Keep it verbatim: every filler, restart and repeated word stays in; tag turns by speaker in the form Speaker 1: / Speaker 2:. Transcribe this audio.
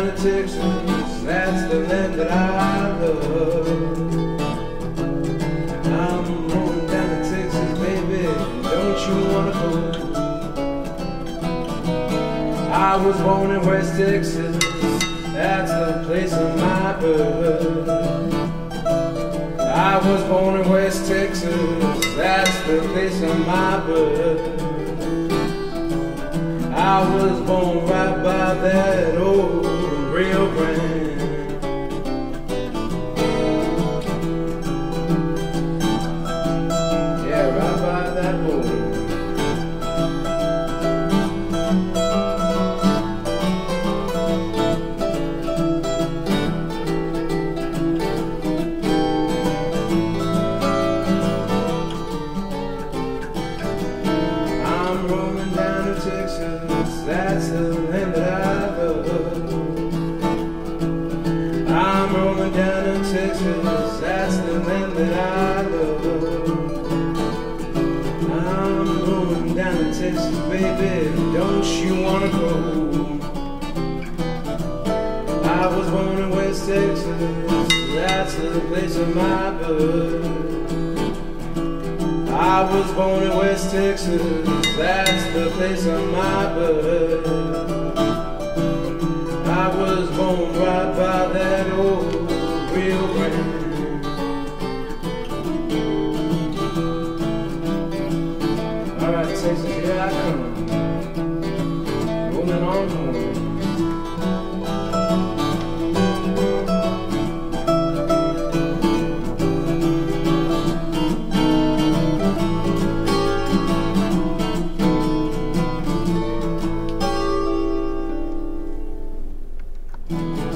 Speaker 1: to Texas, that's the land that I love. I'm rolling down to Texas, baby, don't you wanna go? I was born in West Texas, that's the place of my birth. I was born in West Texas, that's the place of my birth. I was born right by that old Rio Grande. Yeah, right by that border. I'm rolling down to Texas, that's the land that I love. I'm rolling down to Texas, that's the land that I love. I'm rolling down to Texas, baby, don't you wanna go? I was born in West Texas, that's the place of my birth. I was born in West Texas, that's the place of my birth. I was born right by that old Rio Grande. Alright, Texas, here I come, rolling on home. Mm-hmm.